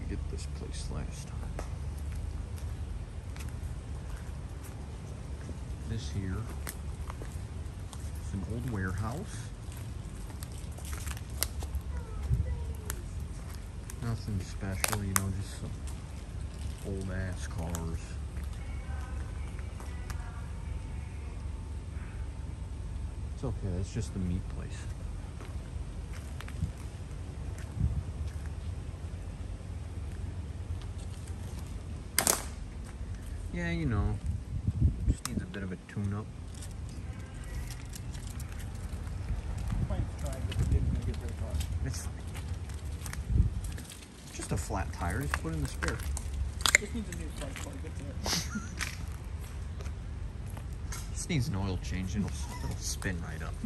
get this place last time. This here is an old warehouse. Nothing special, you know, just some old ass cars. It's okay, it's just the meat place. Yeah, you know, just needs a bit of a tune-up. It's fine. Just a flat tire, just put in the spare. Just needs a new flight before it gets there. Just needs an oil change, it'll spin right up.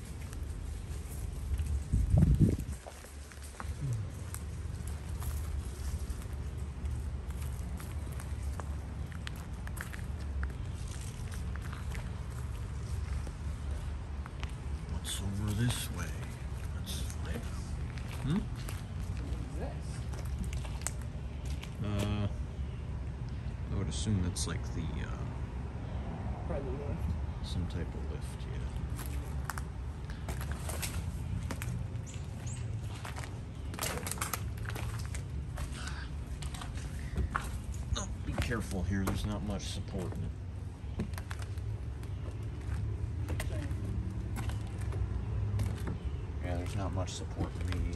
What's over this way? Let's find out. Hmm? I would assume that's like the, Probably lift. some type of lift, yeah. Oh, be careful here, there's not much support in it. Yeah, there's not much support in me either.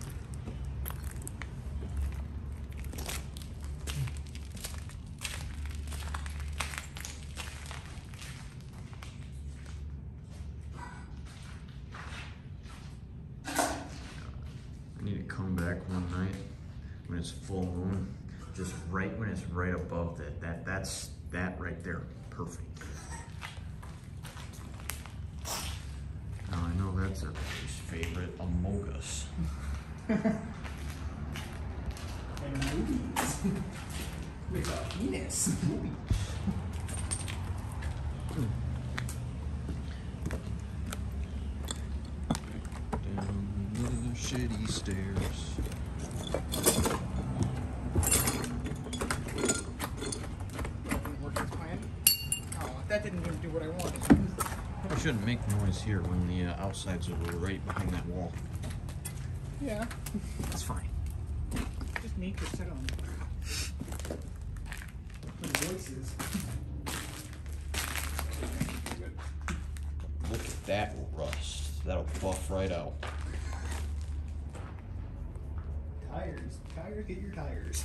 Come back one night when it's full moon, just right when it's right above that's that right there, perfect. Now I know that's everybody's favorite, Amogus. And movies. With a penis. Down the shitty stairs. That didn't even do what I wanted. I shouldn't make noise here when the outsides are right behind that wall. Yeah. That's fine. Just neat to sit on. The voices. Look at that rust. That'll buff right out. Tires. Tires, get your tires.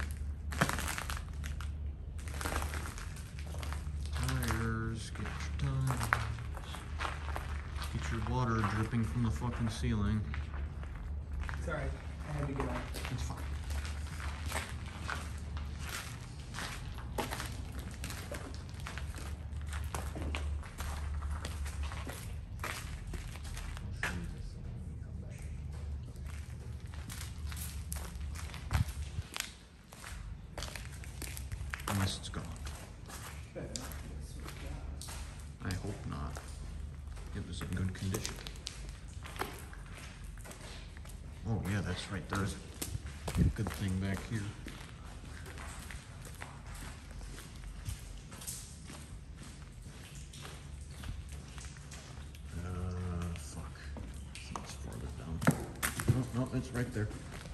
Tires, get your tires. Get your water dripping from the fucking ceiling. Sorry, I had to get on. It's fine. Unless it's gone. I hope not. It was in good condition. Oh yeah, that's right. There's a good thing back here. Fuck. I think it's farther down. No, it's right there.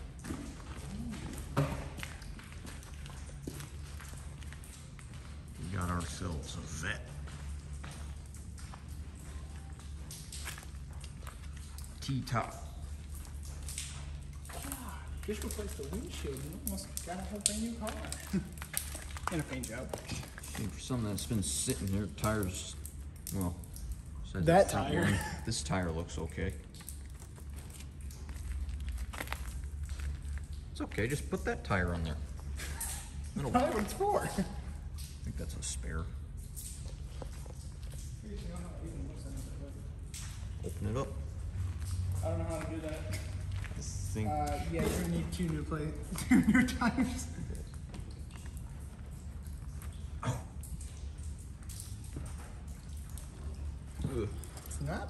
We got ourselves a vet. T-top. Just replaced the windshield. You almost got a whole brand new car. And a paint job. Okay, for something that's been sitting there, tires, well, besides That the front tire. one, this tire looks okay. It's okay, just put that tire on there. It'll Probably what it's for. I think that's a spare. Open it up. I don't know how to do that. I think. Yeah, you're gonna need two new tires. Ugh. It's not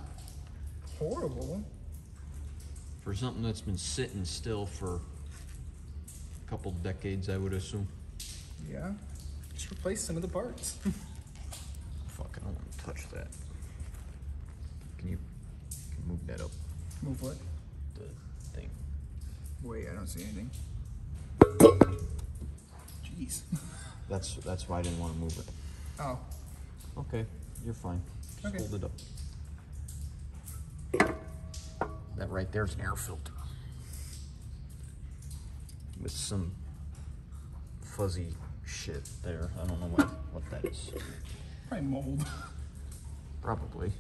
horrible. For something that's been sitting still for a couple decades, I would assume. Yeah. Just replace some of the parts. Fuck, I don't want to touch that. Can you move that up? Move what? The thing. Wait, I don't see anything. Jeez. That's why I didn't want to move it. Oh. Okay, you're fine. Just Okay. hold it up. That right there's an air filter. With some fuzzy shit there. I don't know what that is. Probably mold. Probably.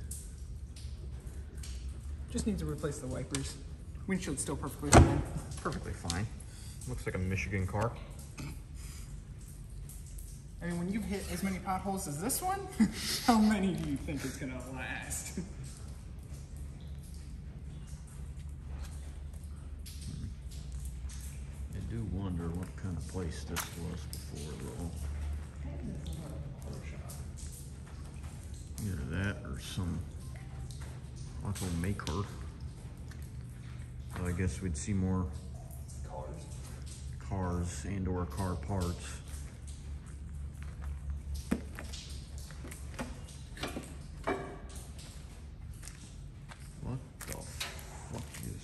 Just need to replace the wipers. Windshield's still perfectly fine. Perfectly fine. Looks like a Michigan car. I mean, when you've hit as many potholes as this one, how many do you think it's gonna last? I do wonder what kind of place this was before, though. Either that or some automaker. So I guess we'd see more cars and or car parts. What the fuck is...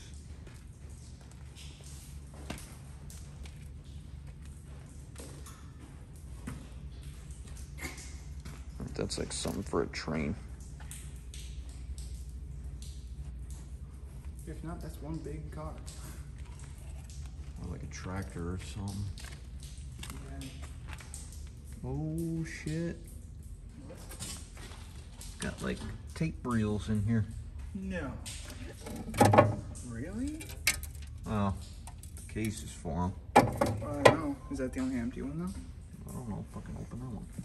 That's like something for a train. If not, that's one big car. Or like a tractor or something. Yeah. Oh shit. Got like tape reels in here. No. Really? Oh, the case is for them. I don't know. Is that the only empty one though? I don't know. Fucking open that one.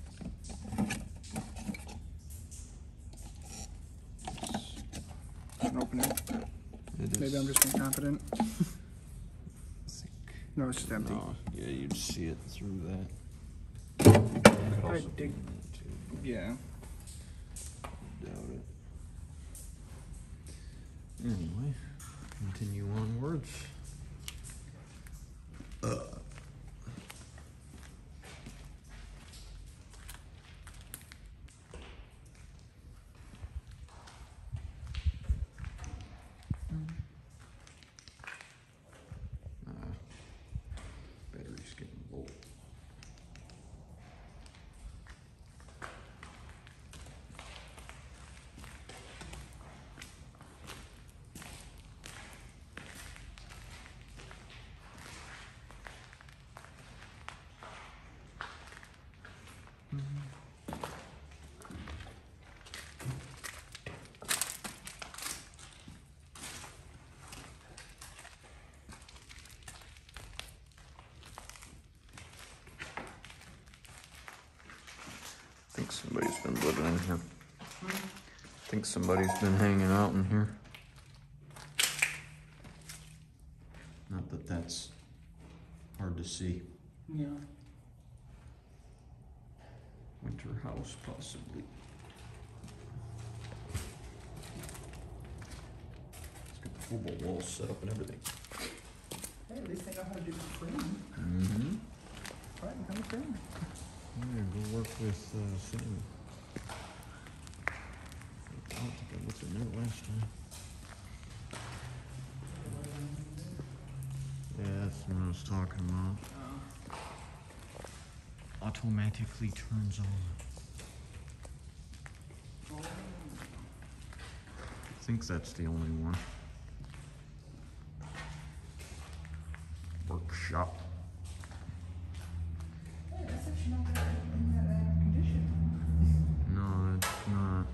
Can't open it. It is. Maybe I'm just being confident. No, it's just empty. No, yeah, you'd see it through that. Could I also be dig. in there, too. Yeah. Doubt it. Anyway, continue onwards. Battery's getting low. I think somebody's been living in here. I think somebody's been hanging out in here. Not that that's hard to see. Yeah. Winter house, possibly. It's got the full walls set up and everything. Hey, at least they know how to do the frame. Mm-hmm. Right, become a frame. Yeah, go work with Sam. I don't think I looked in there last time. Yeah, that's what I was talking about. Automatically turns on. I think that's the only one. Workshop. Hey, that's actually not that in that condition. No, it's not.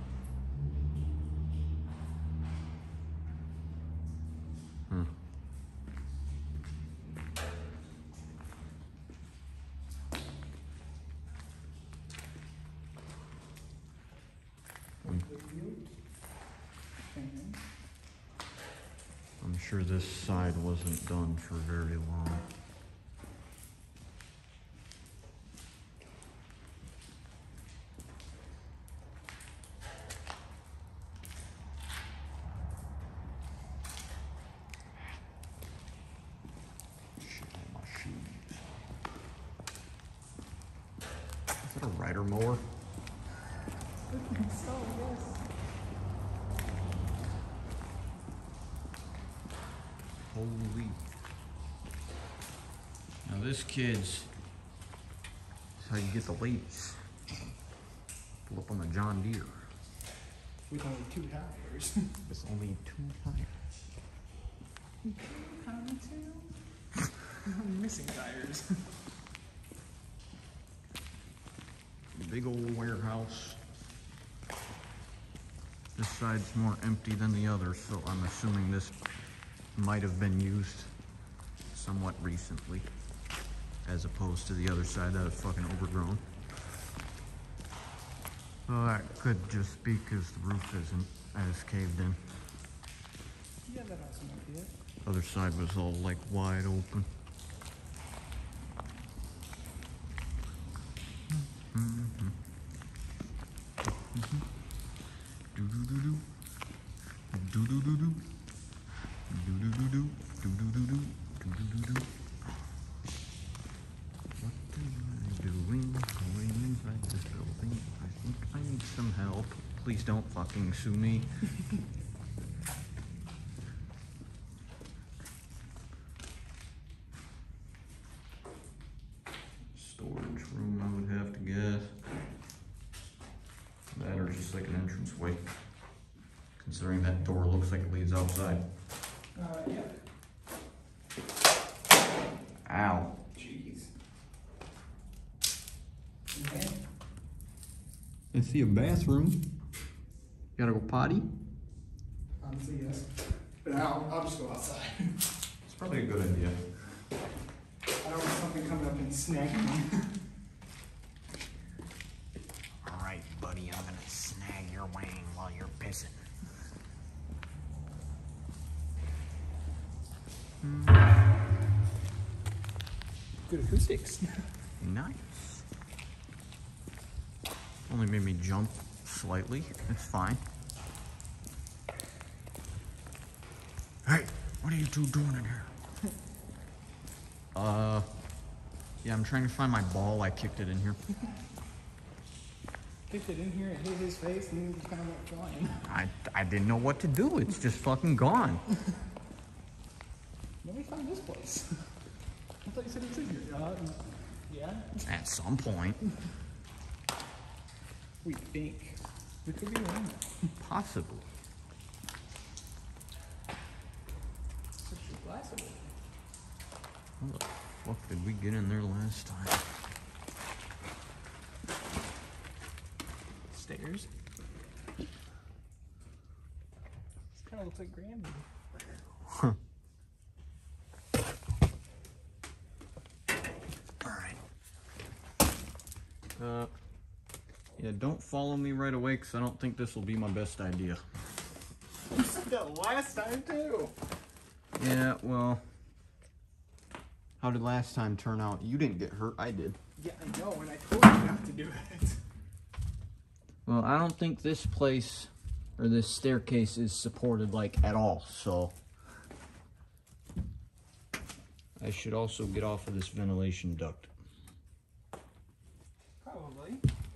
Huh. I'm sure this side wasn't done for very long. Shit on my shoes. that a rider mower? I think so, yes. Holy. Now this kid's how you get the ladies. Pull up on the John Deere. With only 2 tires. With only 2 tires. I'm missing tires. Big old warehouse. This side's more empty than the other, so I'm assuming this might have been used somewhat recently, as opposed to the other side that is fucking overgrown. Well, that could just be because the roof isn't as caved in. Yeah, that also might be it. Other side was all like wide open. Some help. Please don't fucking sue me. Storage room, I would have to guess. That or just like an entranceway. Considering that door looks like it leads outside. Yeah. Ow. Jeez. Okay. I see a bathroom. Gotta go potty? Honestly, yes. But I'll just go outside. It's probably a good idea. I don't want something coming up and snagging me. Alright, buddy, I'm gonna snag your wang while you're pissing. Good acoustics. Nice. Only made me jump slightly. It's fine. Hey, what are you two doing in here? Yeah, I'm trying to find my ball. I kicked it in here. Kicked it in here, it hit his face, and then he just kind of went flying. I didn't know what to do. It's just fucking gone. Let me find this place. I thought you said it's in here. Yeah? At some point. We think. We could be wrong. Possibly. Such a glass of it. How the fuck did we get in there last time? Stairs. This kind of looks like Granby. Huh. Alright. Yeah, don't follow me right away because I don't think this will be my best idea. You said that last time too. Yeah, well, how did last time turn out? You didn't get hurt, I did. Yeah, I know, and I told you not to do it. Well, I don't think this place or this staircase is supported like at all, so I should also get off of this ventilation duct. Probably.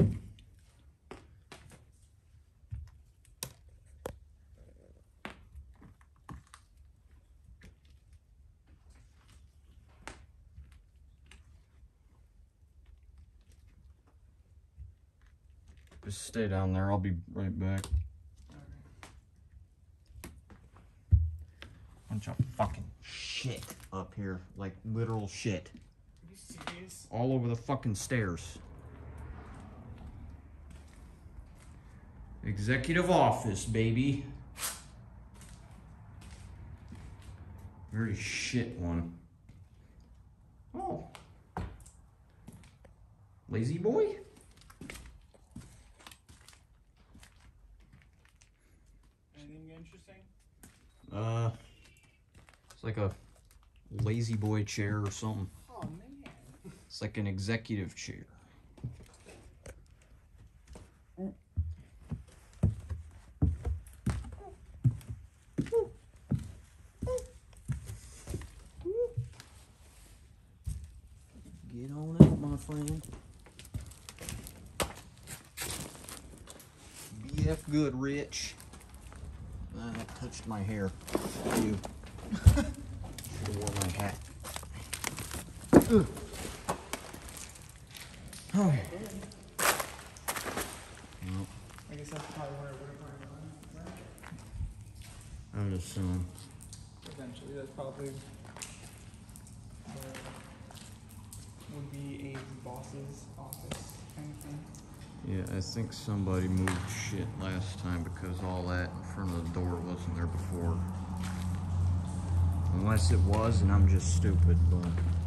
Just stay down there, I'll be right back. Bunch of fucking shit up here, like literal shit. Are you serious? All over the fucking stairs. Executive office, baby. Very shit one. Oh. Lazy boy? Anything interesting? It's like a lazy boy chair or something. Oh man. It's like an executive chair. Get on out, my friend. F good, Rich. That touched my hair. You. Should've wore my hat. Ugh. Oh. Well, I guess that's probably where it would have gone, right? I would assume. Eventually, that's probably would be a boss's office kind of thing. Yeah, I think somebody moved shit last time because all that in front of the door wasn't there before. Unless it was and I'm just stupid, but...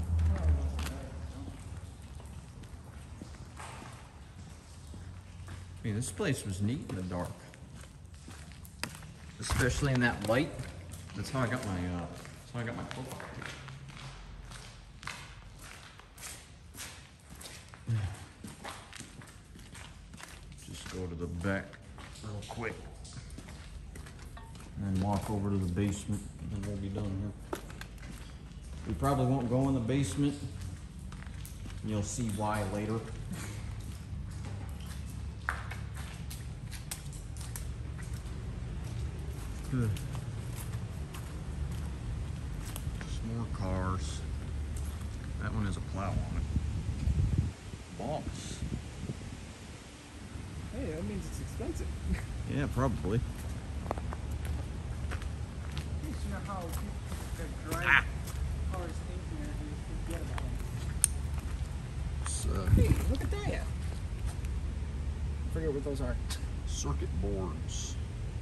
Hey, this place was neat in the dark. Especially in that light. That's how I got my profile picture. Just go to the back real quick. And then walk over to the basement, and then we'll be done here. We probably won't go in the basement. You'll see why later. Good. Some more cars. That one has a plow on it. Boss. Hey, that means it's expensive. Yeah, probably. You know how people that drive cars in here and forget about them. It's, Hey, look at that. I forget what those are. circuit boards.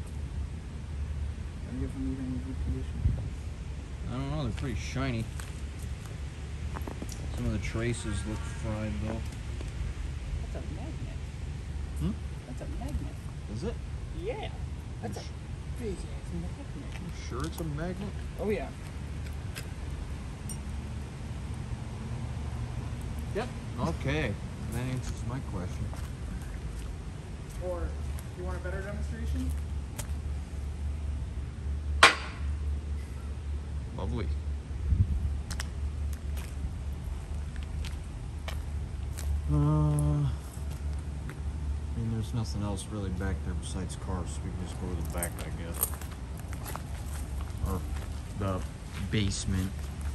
I give them even in good condition. I don't know, they're pretty shiny. Some of the traces look fried though. That's a magnet. Hmm? That's a magnet. Is it? Yeah. That's a big ass magnet. You sure it's a magnet? Oh yeah. Yep. Okay, that answers my question. Or, you want a better demonstration? Lovely. I mean, there's nothing else really back there besides cars, so we can just go to the back, I guess. Or the basement.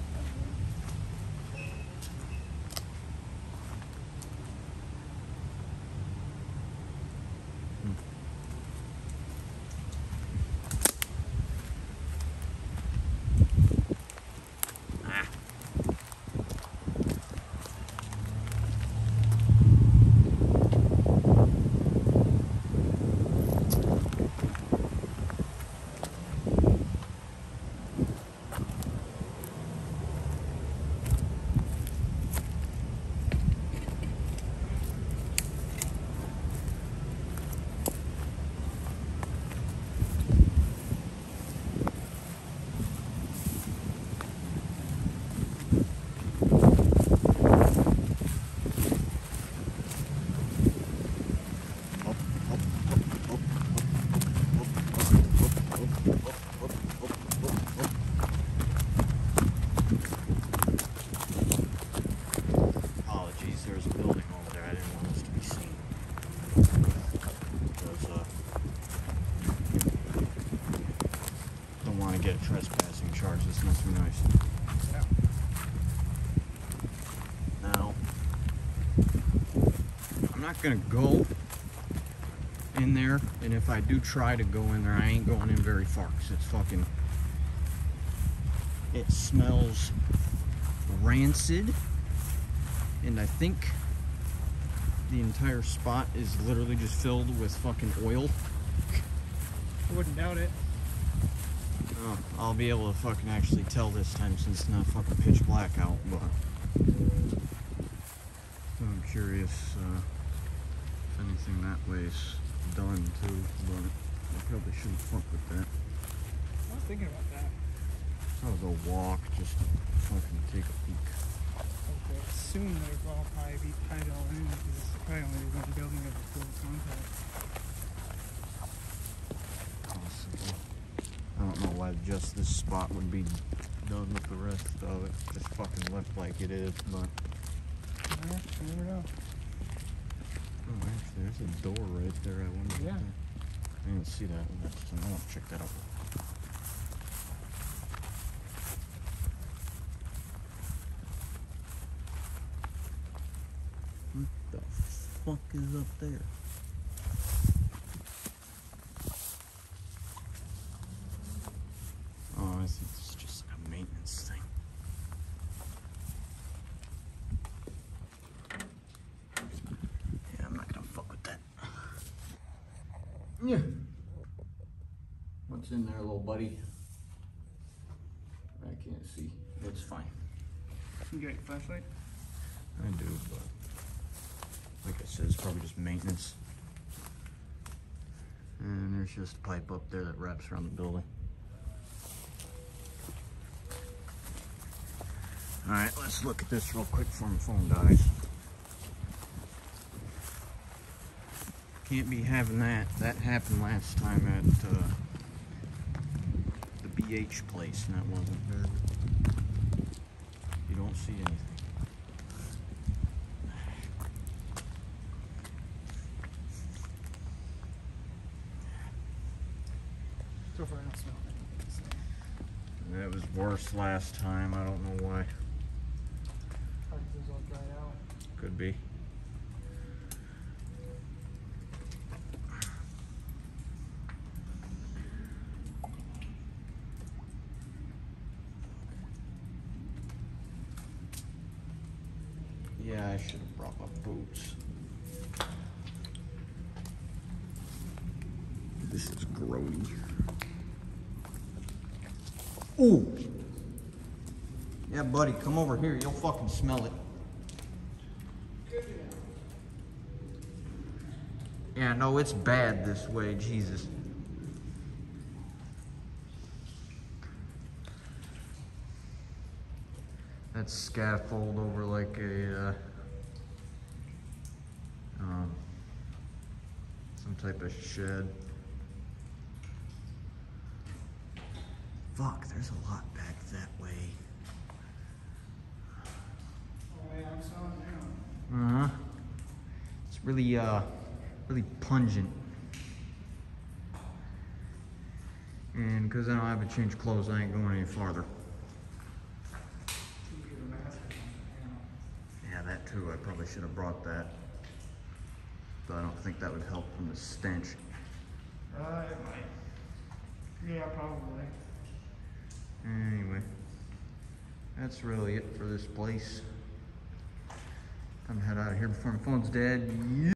Apologies, there's a building over there. I didn't want this to be seen. Because, don't want to get a trespassing charge. This must be nice. Yeah. Now, I'm not gonna go in there, and if I do try to go in there, I ain't going in very far, because it's fucking, it smells rancid, and I think the entire spot is literally just filled with fucking oil. I wouldn't doubt it. I'll be able to fucking actually tell this time since it's not fucking pitch black out, but I'm curious if anything that way's done too, but I probably shouldn't fuck with that. I was thinking about that. I'll go walk just to fucking take a peek. Okay. Soon they'll all probably be tied all in because it's probably only one building of the full contact. Possibly. I don't know why just this spot would be done with the rest of it. Just fucking looked like it is, but... Yeah, you never know. Oh, actually, there's a door right there. I wonder. Yeah. didn't see that. I want to check that out. What the fuck is up there? Oh, I think it's just like a maintenance thing. Yeah, I'm not gonna fuck with that. Yeah. What's in there, little buddy? I can't see. It's fine. You got your flashlight? I do, but like I said, it's probably just maintenance. And there's just a pipe up there that wraps around the building. Alright, let's look at this real quick before my phone dies. Can't be having that. That happened last time at the BH place, and that wasn't good. You don't see anything. So far, I don't smell anything. That was worse last time. I don't know why. Probably because it was all dried out. Could be. Yeah, I should have brought my boots. This is grody. Ooh! Yeah, buddy, come over here. You'll fucking smell it. Yeah, no, it's bad this way. Jesus. That scaffold over like a, some type of shed. Fuck, there's a lot back that way. Oh, yeah, I'm smelling it now. Uh-huh. It's really, really pungent. And because I don't have to change clothes, I ain't going any farther. Yeah, that too. I probably should have brought that. But I don't think that would help from the stench. It might. Yeah, probably. Anyway, that's really it for this place. I'm gonna head out of here before my phone's dead.